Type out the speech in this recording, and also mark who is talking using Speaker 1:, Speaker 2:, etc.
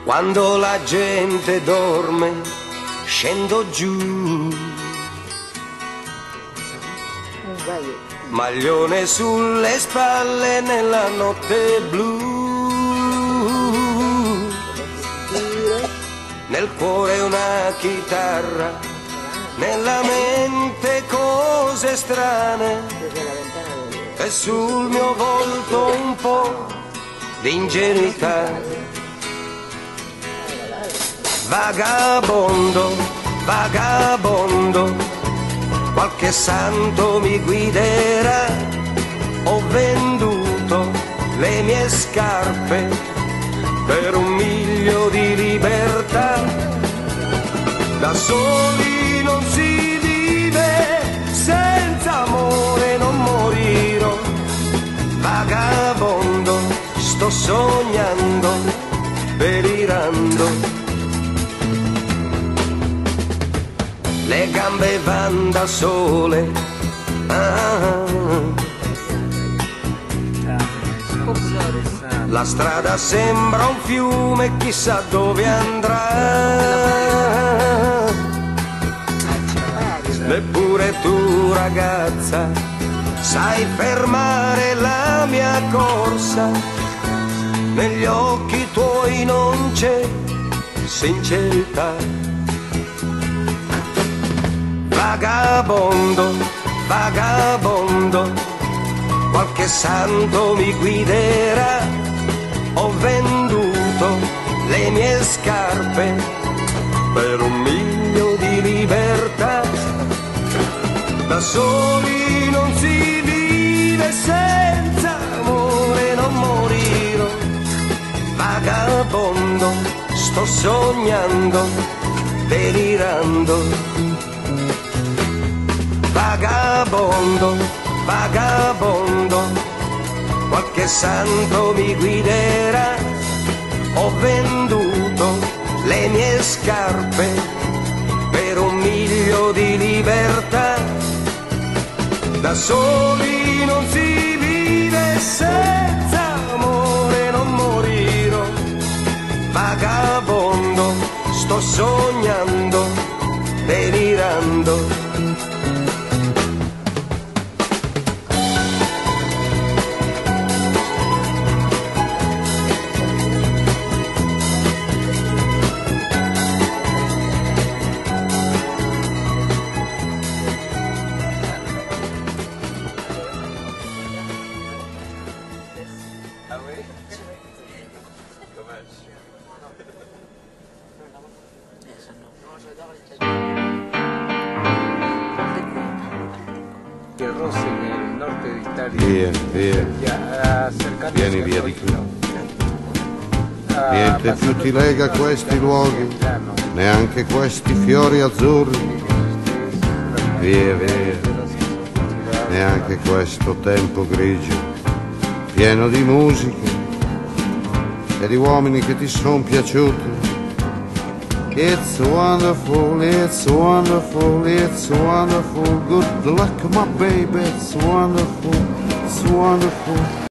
Speaker 1: Quando la gente dorme, scendo giù. Maglione sulle spalle nella notte blu. Nel cuore una chitarra, nella mente cose strane. E sul mio volto un po' di ingenuità. Vagabondo, vagabondo, qualche santo mi guiderà. Ho venduto le mie scarpe per un miglio di libertà. Da soli non si vive, senza amore non morirò. Vagabondo, sto sognando, delirando. Le gambe van da sole, la strada sembra un fiume, chissà dove andrà. Neppure tu, ragazza, sai fermare la mia corsa. Negli occhi tuoi non c'è sincerità. Vagabondo, vagabondo, qualche santo mi guiderà. Ho venduto le mie scarpe per un miglio di libertà. Da soli non si vive, senza amore non morirò. Vagabondo, sto sognando, delirando. Vagabondo, vagabondo, qualche santo mi guiderà. Ho venduto le mie scarpe per un miglio di libertà. Da soli non si vive, senza amore non morirò. Vagabondo, sto sognando, delirando.
Speaker 2: Il Rossi nel nord d'Italia.
Speaker 3: Vieni via di qui. Niente più ti lega a questi luoghi, neanche questi fiori azzurri. Via, via, neanche questo tempo grigio, pieno di musica e di uomini che ti son piaciuti. It's wonderful, it's wonderful, it's wonderful. Good luck, my baby, it's wonderful, it's wonderful.